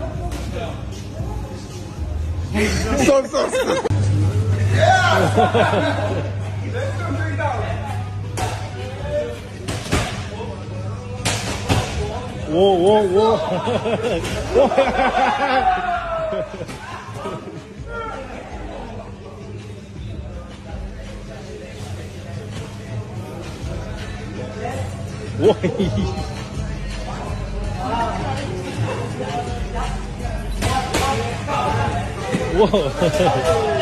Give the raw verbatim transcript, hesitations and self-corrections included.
So, so, so. Yeah! Let's go three dollars. Whoa, whoa, whoa. Whoa. Whoa.